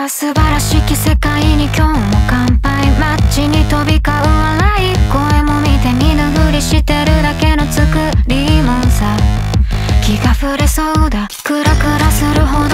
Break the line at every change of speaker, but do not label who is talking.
は素晴らしき世界に今日も乾杯。街に飛び交う笑い声も見て見ぬふりしてるだけの作りもんさ。気が触れそうだクラクラするほど